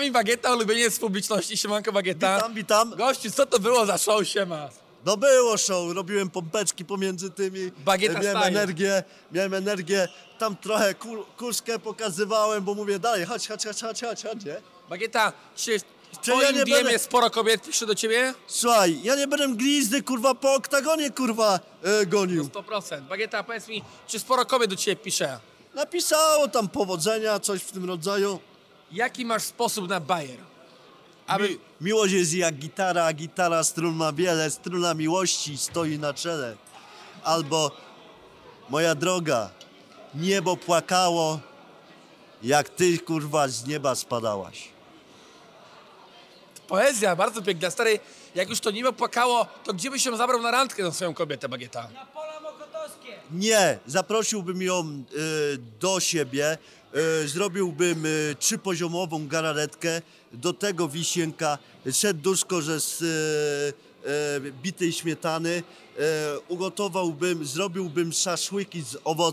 nami Bagieta, ulubieniec publiczności. Siemanko Bagieta. Witam, witam. Gościu, co to było za show, siema? No było show, robiłem pompeczki pomiędzy tymi. Bagieta miałem energię. Tam trochę kurskę pokazywałem, bo mówię dalej, chodź, nie? Bagieta, czy w Czy ja twoim nie DM-ie będę- sporo kobiet pisze do ciebie? Słuchaj, ja nie będę glizdy, kurwa, po oktagonie, kurwa, gonił. 100%. Bagieta, powiedz mi, czy sporo kobiet do ciebie pisze? Napisało tam powodzenia, coś w tym rodzaju. Jaki masz sposób na bajer? Miłość jest jak gitara, a gitara strun ma wiele, struna miłości stoi na czele. Albo, moja droga, niebo płakało, jak ty, kurwa, z nieba spadałaś. Poezja, bardzo piękna. Stary, jak już to niebo płakało, to gdzie byś ją zabrał na randkę na swoją kobietę, Bagieta? Na pola mokotowskie. Nie, zaprosiłbym ją do siebie, zrobiłbym trzypoziomową galaretkę, do tego wisienka, serduszko z bitej śmietany, zrobiłbym szaszłyki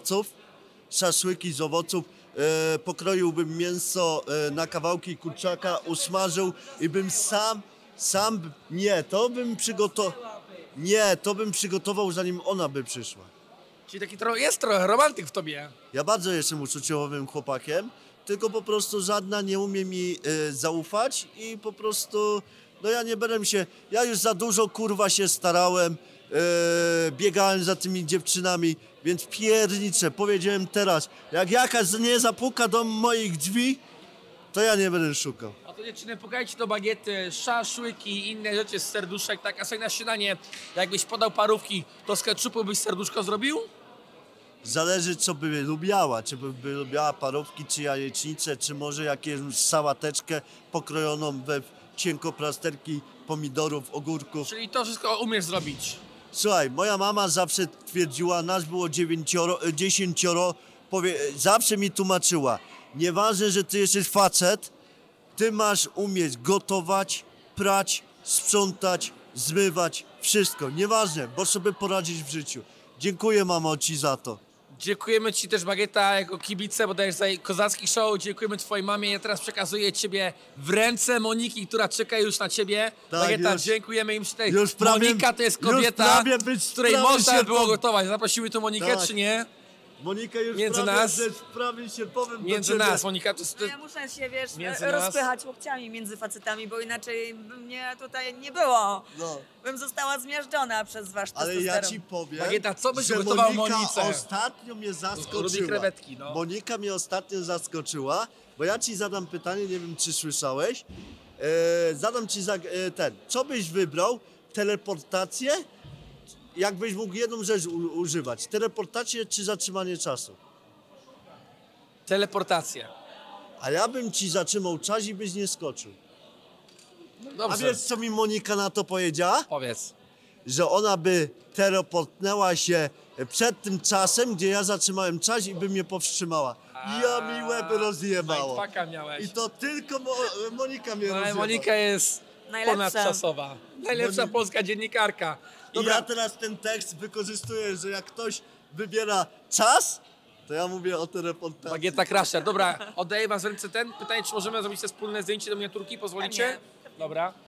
z owoców, pokroiłbym mięso na kawałki kurczaka, usmażył i bym to bym przygotował, zanim ona by przyszła. Czyli taki jest trochę romantyk w tobie. Ja bardzo jestem uczuciowym chłopakiem, tylko po prostu żadna nie umie mi zaufać i po prostu, no ja nie będę ja już za dużo kurwa się starałem, biegałem za tymi dziewczynami, więc pierniczę, powiedziałem teraz, jak jakaś nie zapuka do moich drzwi, to ja nie będę szukał. A to dziewczyny, pukajcie do Bagiety, szaszłyki i inne rzeczy z serduszek, tak, a sobie na śniadanie, jakbyś podał parówki, to z ketchupu byś serduszko zrobił? Zależy, co by lubiała, czy by lubiała parówki, czy jajecznicę, czy może jakąś sałateczkę pokrojoną we cienko plasterki pomidorów, ogórków. Czyli to wszystko umiesz zrobić. Słuchaj, moja mama zawsze twierdziła, nas było 10, zawsze mi tłumaczyła, nieważne, że ty jesteś facet, ty masz umieć gotować, prać, sprzątać, zmywać, wszystko, nieważne, bo sobie poradzić w życiu. Dziękuję, mamo, ci za to. Dziękujemy ci też, Bagieta, jako kibice, bo dajesz za kozacki show. Dziękujemy twojej mamie. Ja teraz przekazuję ciebie w ręce Moniki, która czeka już na ciebie. Tak, Bagieta, już- dziękujemy im tutaj. już prawie- Monika to jest już kobieta, z której prawie można się było po- gotować. Zaprosimy tu Monikę, Tak. czy nie? Monika już Między prawie, nas- że w prawym sierpowym do Między ciebie. nas, Monika, to jest... No ja muszę się, wiesz, Między nas. rozpychać łokciami między facetami, bo inaczej by mnie tutaj nie było. No. Bym została zmiażdżona przez wasz Ale testosteron. ja ci powiem, Bagieta, co byś że ugotował Monika Monice? ostatnio mnie Lubi zaskoczyła. krewetki, no. Monika mnie ostatnio zaskoczyła, bo ja ci zadam pytanie, nie wiem czy słyszałeś. Zadam ci co byś wybrał? Teleportację? Jakbyś mógł jedną rzecz używać? Teleportację czy zatrzymanie czasu? Teleportacja. A ja bym ci zatrzymał czas i byś nie skoczył. No A dobrze, wiesz co mi Monika na to powiedziała? powiedz. Że ona by teleportnęła się przed tym czasem, gdzie ja zatrzymałem czas i by mnie powstrzymała. Ja mi łeb rozjebało. Mindfucka miałeś. I to tylko Monika mnie No, ale rozjebała. Monika jest Najlepsza. ponadczasowa. Najlepsza polska dziennikarka. I ja teraz ten tekst wykorzystuję, że jak ktoś wybiera czas, to ja mówię o teleportacji. Bagieta Crusher. Dobra, oddaję was w ręce pytanie, czy możemy zrobić te wspólne zdjęcie do miniaturki, pozwolicie? Pewnie. Dobra.